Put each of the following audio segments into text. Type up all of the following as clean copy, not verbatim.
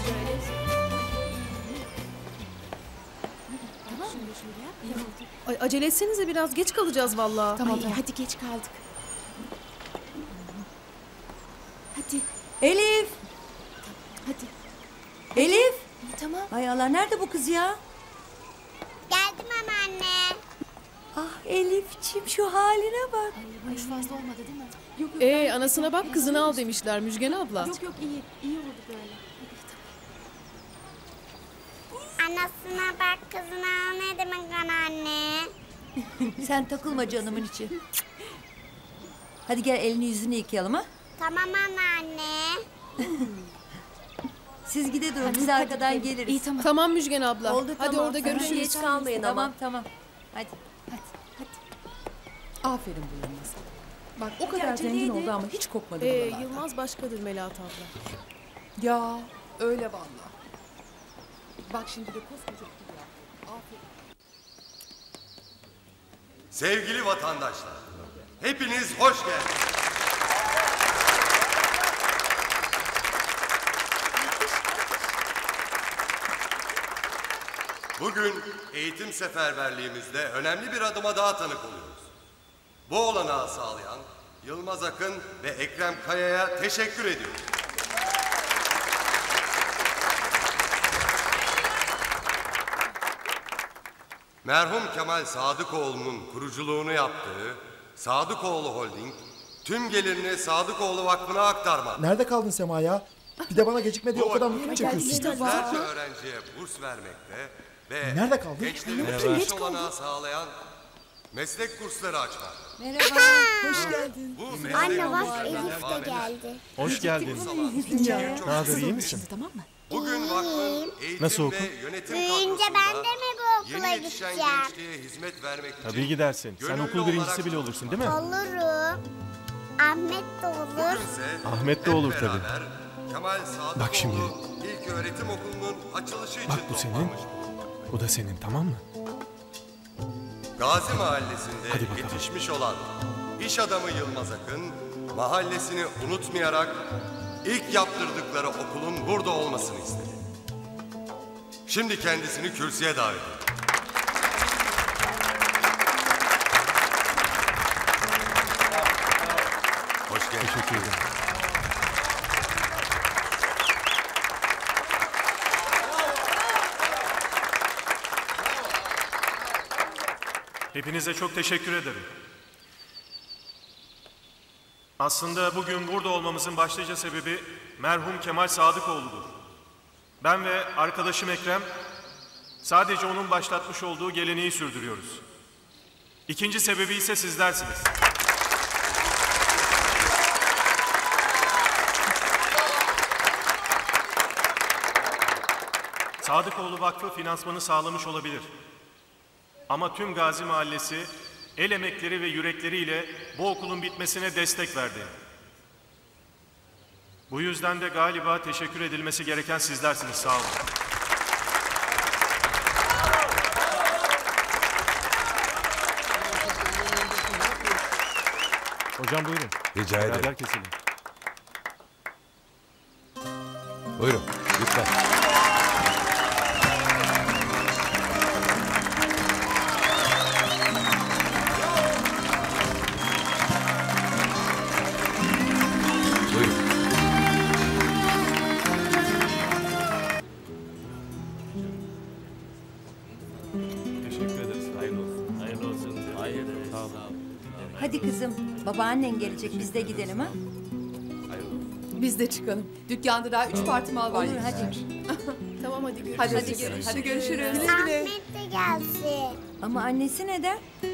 Ay, acele etsenize biraz geç kalacağız vallahi. Tamam. Hadi geç kaldık. Hadi. Elif! Hadi. Elif! Tamam. Hay Allah, nerede bu kız ya? Geldim anne. Ah Elif'ciğim, şu haline bak. Hoş fazla olmadı değil mi? Yok. Anasına bak kızını al demişler Müjgan abla. Yok iyi. İyi oldu böyle. Anasına bak kızına al ne demek anne? Sen takılma canımın içi. Hadi gel, elini yüzünü yıkayalım ha. Tamam anne. Siz gide durun, biz arkadan geliriz. İyi tamam. Tamam Müjgan abla. Oldu, Hadi tamam. orada Sakın görüşürüz. geç kalmayın ama. Tamam. Hadi. Aferin bu Yılmaz. Bak o kadar zengin oldu ama hiç kopmadı buralardan. Yılmaz başkadır Melahat abla. Ya öyle vallahi. Bak şimdi de koskoca bir ya. Aferin. Sevgili vatandaşlar, hepiniz hoş geldiniz. Bugün eğitim seferberliğimizde önemli bir adıma daha tanık oluyoruz. Bu olanağı sağlayan Yılmaz Akın ve Ekrem Kaya'ya teşekkür ediyoruz. Merhum Kemal Sadıkoğlu'nun kuruculuğunu yaptığı Sadıkoğlu Holding, tüm gelirini Sadıkoğlu Vakfı'na aktarmak. Nerede kaldın Sema ya? Bir de bana gecikme diye o kadar mutlu çekiyorsun. Yüzlerce öğrenciye burs vermekte ve Nerede kaldın? gençlerimize iş olanağı sağlayan meslek kursları açmak. Merhaba. Hoş geldin. Bu meslek Anne bak kursları Elif devam de eder. geldi. Hoş geldin. Ne haber, iyi misin? Tamam mı? Bugün vakfın eğitim Nasıl ve okul? yönetim Büyüyünce kadrosunda ben de mi bu okula yeni yetişen gideceğim? gençliğe hizmet vermek için Tabii gidersin. Sen gönüllü okul birincisi olarak bile olursun değil mi? Olurum. Ahmet de olur. bugünse Ahmet de hep olur tabii. beraber Kemal Sadıkoğlu Bak şimdi. İlköğretim Okulu'nun açılışı için Bak bu senin. toplanmış. Bu da senin, tamam mı? Gazi Mahallesi'nde Hadi bakalım. yetişmiş olan iş adamı Yılmaz Akın, mahallesini unutmayarak ilk yaptırdıkları okulun burada olmasını istedi. Şimdi kendisini kürsüye davet ediyorum. Hoş geldin. Teşekkür ederim. Hepinize çok teşekkür ederim. Aslında bugün burada olmamızın başlıca sebebi merhum Kemal Sadıkoğlu'dur. Ben ve arkadaşım Ekrem sadece onun başlatmış olduğu geleneği sürdürüyoruz. İkinci sebebi ise sizlersiniz. Sadıkoğlu Vakfı finansmanı sağlamış olabilir. Ama tüm Gazi Mahallesi el emekleri ve yürekleriyle bu okulun bitmesine destek verdi. Bu yüzden de galiba teşekkür edilmesi gereken sizlersiniz. Sağ olun. Hocam buyurun. Rica ederim. Beraber keselim. Buyurun, lütfen. Buyurun. Teşekkür ederiz. Hayırlı olsun. Hayırlı olsun. Hayırlı olsun. Sağ olun. Hadi kızım, babaannen gelecek, biz de gidelim ha. Biz de çıkalım. Dükkanda daha 3 parti mal var. Olur, hadi. Tamam hadi görüşürüz. Hadi görüşürüz. Ahmet de gelsin. Ama annesi neden?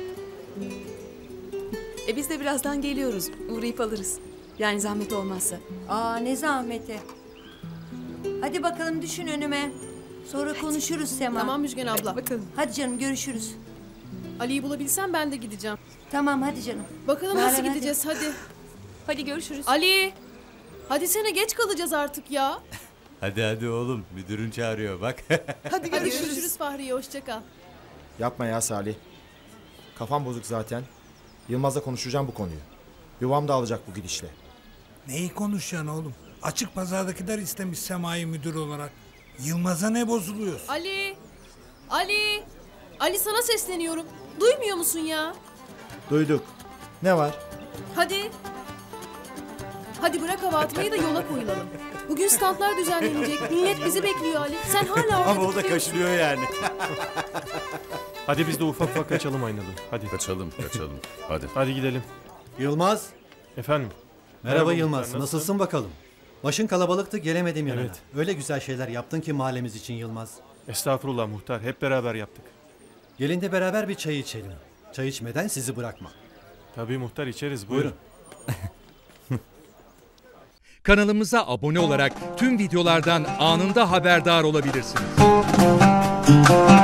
Biz de birazdan geliyoruz. Uğrayıp alırız. Yani zahmet olmazsa. Aa, ne zahmeti. Hadi bakalım, düşün önüme. Sonra konuşuruz Sema. Tamam Müjgan abla. Bakalım. Hadi canım, görüşürüz. Ali'yi bulabilsem ben de gideceğim. Tamam, hadi canım. Bakalım Nalan, nasıl hadi. gideceğiz hadi. Hadi görüşürüz. Ali! Hadi sene geç kalacağız artık ya. Hadi oğlum, müdürün çağırıyor bak. Hadi görüşürüz Fahriye, hoşça kal. Yapma ya Salih. Kafam bozuk zaten. Yılmaz'la konuşacağım bu konuyu. Yuvam dağılacak bu gidişle. Neyi konuşacaksın oğlum? Açık pazardakiler istemiş Sema'yı müdür olarak. Yılmaz'a ne bozuluyor? Ali! Ali! Ali sana sesleniyorum. Duymuyor musun ya? Duyduk. Ne var? Hadi. Hadi bırak hava atmayı da yola koyulalım. Bugün standlar düzenlenecek. Millet bizi bekliyor Ali. Sen hala orada Ama o da tutuyorsun. kaşınıyor yani. Hadi biz de ufak ufak kaçalım Aynalı. Hadi. Kaçalım. Hadi. Hadi gidelim. Yılmaz. Efendim. Merhaba Muhtar, Yılmaz. Nasılsın bakalım? Başın kalabalıktı, gelemedim yanına. Evet. Öyle güzel şeyler yaptın ki mahallemiz için Yılmaz. Estağfurullah muhtar. Hep beraber yaptık. Gelin de beraber bir çay içelim. Çay içmeden sizi bırakmam. Tabii muhtar içeriz. Buyurun. Kanalımıza abone olarak tüm videolardan anında haberdar olabilirsiniz.